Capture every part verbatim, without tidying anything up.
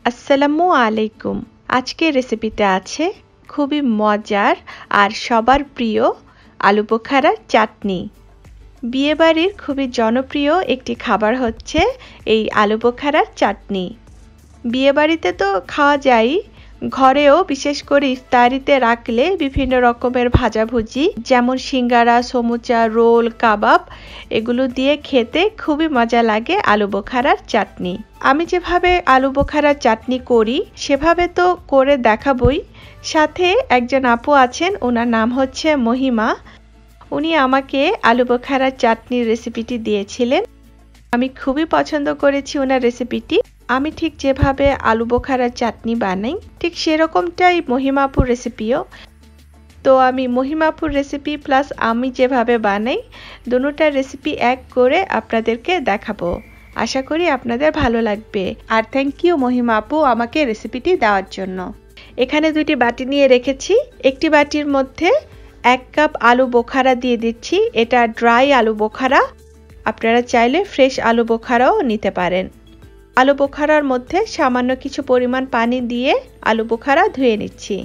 আসসালামু আলাইকুম। আজকের রেসিপিতে আছে খুবই মজার আর সবার প্রিয় আলু বোখারার চাটনি। বিয়েবাড়ির খুবই জনপ্রিয় একটি খাবার হচ্ছে এই আলু বোখারার চাটনি। বিয়েবাড়িতে তো খাওয়া যায়, ঘরেও বিশেষ করে ইফতারিতে রাখলে বিভিন্ন রকমের ভাজাভুজি যেমন সিঙ্গারা, সমুচা, রোল, কাবাব এগুলো দিয়ে খেতে খুবই মজা লাগে আলু বোখারার চাটনি। আমি যেভাবে আলু বোখারার চাটনি করি সেভাবে তো করে দেখাবই। সাথে একজন আপু আছেন, ওনার নাম হচ্ছে মহিমা। উনি আমাকে আলু বোখারার চাটনির রেসিপিটি দিয়েছিলেন। আমি খুবই পছন্দ করেছি ওনার রেসিপিটি। আমি ঠিক যেভাবে আলু বোখারার চাটনি বানাই ঠিক সেরকমটাই মহিমাপুর রেসিপিও। তো আমি মহিমাপুর রেসিপি প্লাস আমি যেভাবে বানাই দুটোটার রেসিপি এক করে আপনাদেরকে দেখাবো। আশা করি আপনাদের ভালো লাগবে। আর থ্যাংক ইউ মহিমা আপু আমাকে রেসিপিটি দেওয়ার জন্য। এখানে দুইটি বাটি নিয়ে রেখেছি। একটি বাটির মধ্যে এক কাপ আলু বোখারা দিয়ে দিচ্ছি। এটা ড্রাই আলু বোখারা, আপনারা চাইলে ফ্রেশ আলু বোখারাও নিতে পারেন। আলু বোখারার মধ্যে সামান্য কিছু পরিমাণ পানি দিয়ে আলু বোখারা ধুয়ে নিচ্ছি।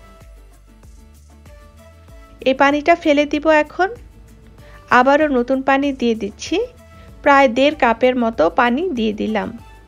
এই পানিটা ফেলে দিব এখন। আবারও নতুন পানি দিয়ে দিচ্ছি। প্রায় দেড় কাপের মতো পানি দিয়ে দিলাম।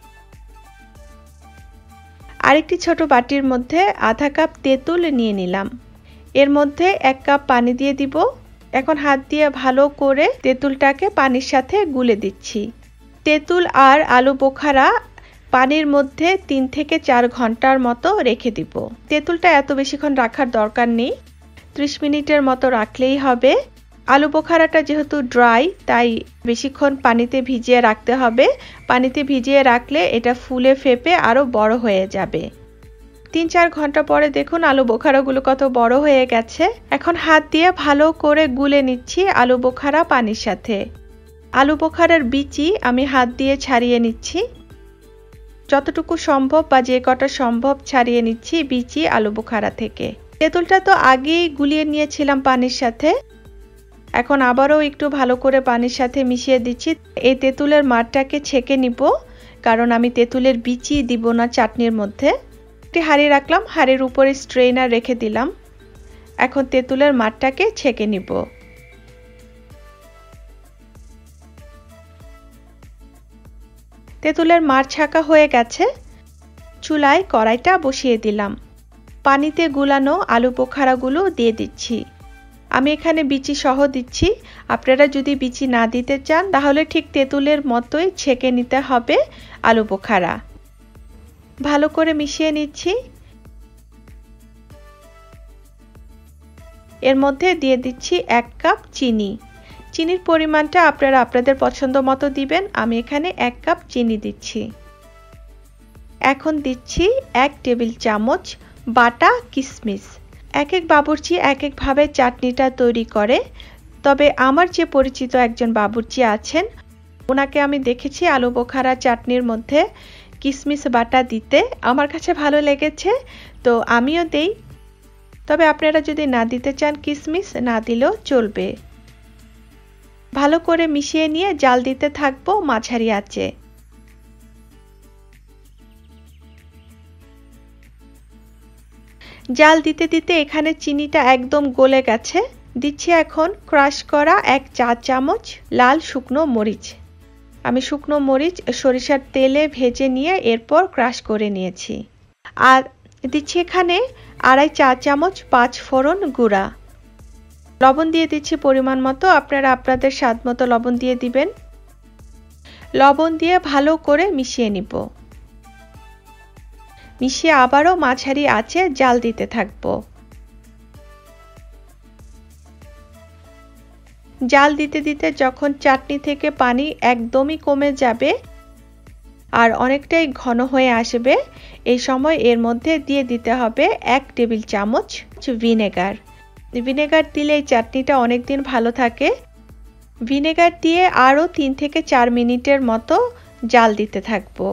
আরেকটি ছোট বাটির মধ্যে আধা কাপ তেঁতুল নিয়ে নিলাম। এর মধ্যে এক কাপ পানি দিয়ে দিব। এখন হাত দিয়ে ভালো করে তেঁতুলটাকে পানির সাথে গুলে দিচ্ছি। তেঁতুল আর আলু বোখারা পানির মধ্যে তিন থেকে চার ঘন্টার মতো রেখে দিব। তেঁতুলটা এত বেশিক্ষণ রাখার দরকার নেই, ত্রিশ মিনিটের মতো রাখলেই হবে। আলু বোখারাটা যেহেতু ড্রাই তাই বেশিক্ষণ পানিতে ভিজিয়ে রাখতে হবে। পানিতে ভিজিয়ে রাখলে এটা ফুলে ফেপে আরও বড় হয়ে যাবে। তিন চার ঘন্টা পরে দেখুন আলু বোখারাগুলো কত বড় হয়ে গেছে। এখন হাত দিয়ে ভালো করে গুলে নিচ্ছি আলু বোখারা পানির সাথে। আলু বোখারার বিচি আমি হাত দিয়ে ছাড়িয়ে নিচ্ছি। যতটুকু সম্ভব বা যে কটা সম্ভব ছাড়িয়ে নিচ্ছি বিচি আলু বোখারা থেকে। তেঁতুলটা তো আগেই গুলিয়ে নিয়েছিলাম পানির সাথে। এখন আবারও একটু ভালো করে পানির সাথে মিশিয়ে দিচ্ছি। এই তেঁতুলের মাঠটাকে ছেঁকে নিব, কারণ আমি তেঁতুলের বিচি দিব না চাটনির মধ্যে। একটি হাঁড়ি রাখলাম, হাঁড়ির উপরে স্ট্রেনার রেখে দিলাম। এখন তেঁতুলের মাঠটাকে ছেঁকে নিব। তেঁতুলের মাঠ ছাঁকা হয়ে গেছে। চুলায় কড়াইটা বসিয়ে দিলাম। পানিতে গুলানো আলু বোখারাগুলো দিয়ে দিচ্ছি। আমি এখানে বিচি সহ দিচ্ছি। আপনারা যদি বিচি না দিতে চান তাহলে ঠিক তেঁতুলের মতোই ছেঁকে নিতে হবে আলু বোখারা। ভালো করে মিশিয়ে নিচ্ছি। এর মধ্যে দিয়ে দিচ্ছি এক কাপ চিনি। চিনির পরিমাণটা আপনারা আপনাদের পছন্দ মতো দিবেন। আমি এখানে এক কাপ চিনি দিচ্ছি। এখন দিচ্ছি এক টেবিল চামচ বাটা কিশমিশ। এক এক বাবুর্চি এক একভাবে চাটনিটা তৈরি করে, তবে আমার যে পরিচিত একজন বাবুর্চি আছেন ওনাকে আমি দেখেছি আলু বোখারা চাটনির মধ্যে কিশমিশ বাটা দিতে। আমার কাছে ভালো লেগেছে, তো আমিও দেই। তবে আপনারা যদি না দিতে চান কিশমিশ না দিলেও চলবে। ভালো করে মিশিয়ে নিয়ে জাল দিতে থাকবো মাঝারি আঁচে। জাল দিতে দিতে এখানে চিনিটা একদম গলে গেছে। দিচ্ছি এখন ক্রাশ করা এক চা চামচ লাল শুকনো মরিচ। আমি শুকনো মরিচ সরিষার তেলে ভেজে নিয়ে এরপর ক্রাশ করে নিয়েছি। আর দিচ্ছি এখানে আড়াই চা চামচ পাঁচ ফোড়ন গুঁড়া। লবণ দিয়ে দিচ্ছি পরিমাণ মতো, আপনারা আপনাদের স্বাদ মতো লবণ দিয়ে দিবেন। লবণ দিয়ে ভালো করে মিশিয়ে নিব। মিশিয়ে আবারও মাঝারি আঁচে জাল দিতে থাকবো। জাল দিতে দিতে যখন চাটনি থেকে পানি একদমই কমে যাবে আর অনেকটাই ঘন হয়ে আসবে, এই সময় এর মধ্যে দিয়ে দিতে হবে এক টেবিল চামচ ভিনেগার। ভিনেগার দিলে এই চাটনিটা অনেকদিন ভালো থাকে। ভিনেগার দিয়ে আরও তিন থেকে চার মিনিটের মতো জাল দিতে থাকবো।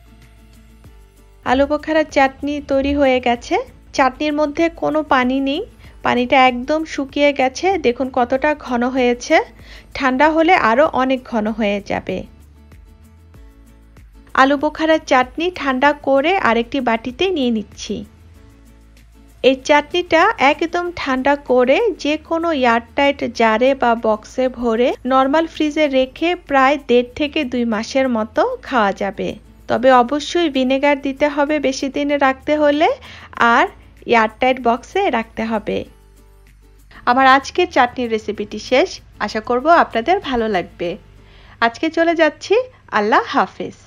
আলু বোখারার চাটনি তৈরি হয়ে গেছে। চাটনির মধ্যে কোনো পানি নেই, পানিটা একদম শুকিয়ে গেছে। দেখুন কতটা ঘন হয়েছে। ঠান্ডা হলে আরও অনেক ঘন হয়ে যাবে। আলু বোখারার চাটনি ঠান্ডা করে আরেকটি বাটিতে নিয়ে নিচ্ছি। এই চাটনিটা একদম ঠান্ডা করে যে কোনো এয়ারটাইট জারে বা বক্সে ভরে নর্মাল ফ্রিজে রেখে প্রায় দেড় থেকে দুই মাসের মতো খাওয়া যাবে। তবে অবশ্যই ভিনেগার দিতে হবে বেশি দিন রাখতে হলে, আর এয়ারটাইট বক্সে রাখতে হবে। আমার আজকের চাটনির রেসিপিটি শেষ। আশা করব আপনাদের ভালো লাগবে। আজকে চলে যাচ্ছি। আল্লাহ হাফেজ।